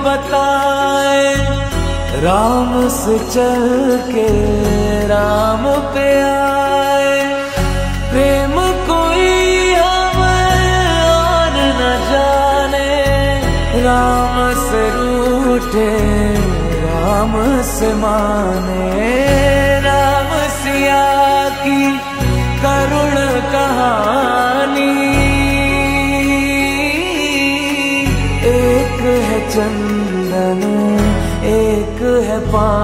बताए, राम से चल के राम पे आए। प्रेम कोई हमें और न जाने, राम से रूठे राम से माने। राम सिया की करुण कहानी, एक है चंदन एक है पानी।